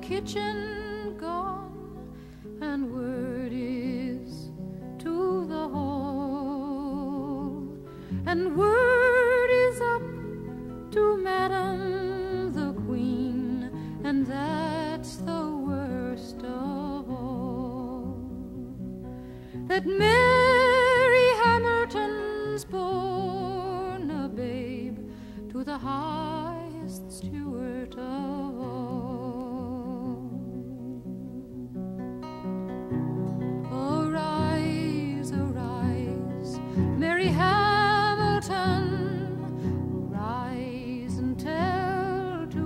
kitchen gone, and word is to the hall, and word is up to Madam the Queen, and that's the worst of all, that Mary Hamilton's born a babe to the highest Stuart of all. Arise, arise, Mary Hamilton, rise and tell to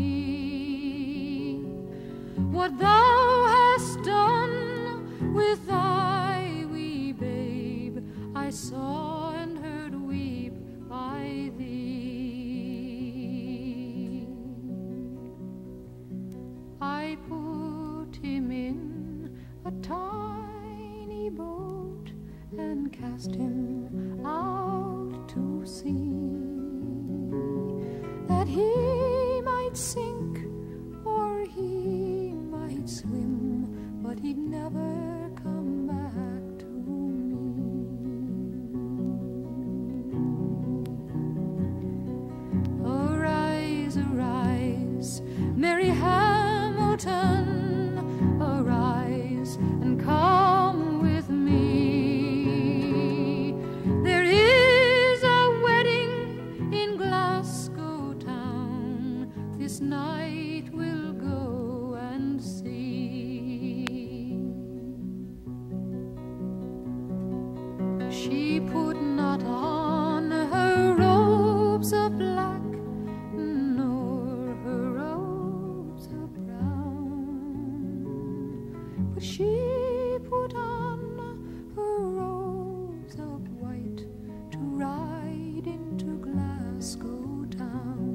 me what thou hast done with thy wee babe. I saw and heard weep by thee. I put him in a tiny boat and cast him out to sea, that he might sink or he might swim, but he'd never come back to me. Arise, arise, Mary Hamilton, arise and come with me. There is a wedding in Glasgow town, this night we'll go and see. She put not on her robes of black, nor her robes of brown, but she put on her robes of white to ride into Glasgow town.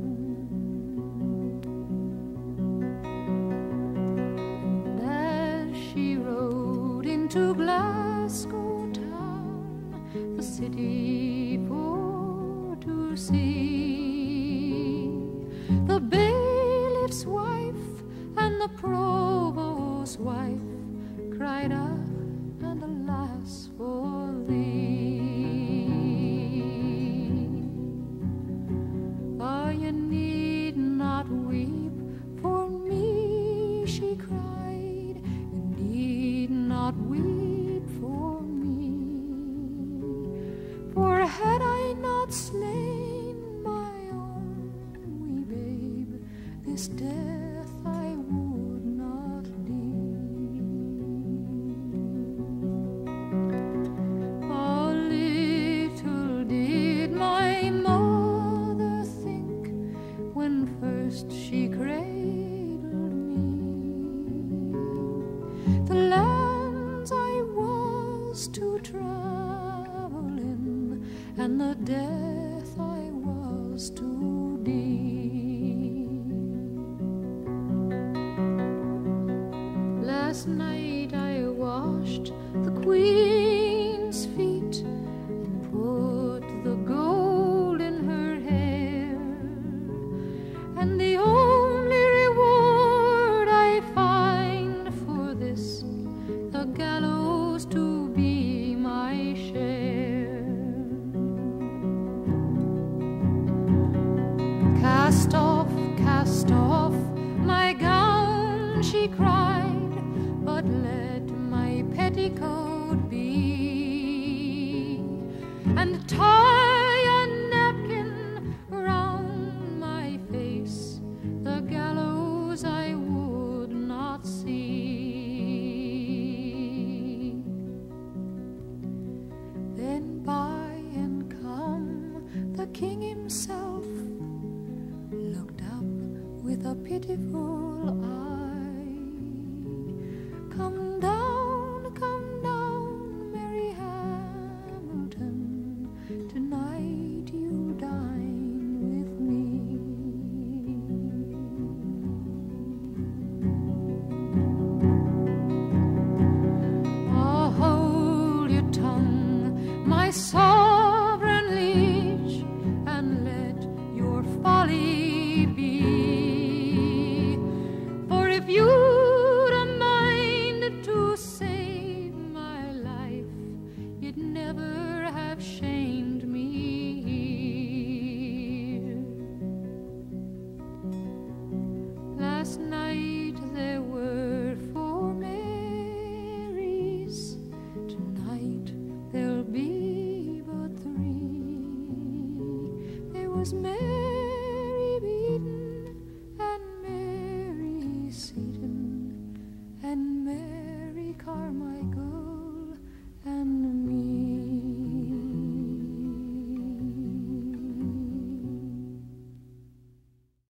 And as she rode into Glasgow town, the city for to see, the bailiff's wife and the provost's wife cried out, and alas for thee. Oh, you need not weep for me, she cried, you need not weep for me, for had I not slain my own wee babe, this death I would not leave. Oh, little did my mother think when first she cradled me, the lands I was to travel in, and the death I was to die. Last night I washed the Queen's feet and put the gold in her hair, and the only reward I find for this, the gallows to be my share. Cast off my gown, she cried, but let my petticoat be, and tie a napkin round my face, the gallows I would not see. Then by and come the king himself, looked up with a pitiful eye. Come down, Mary Hamilton, tonight you dine with me. Oh, hold your tongue, my soul.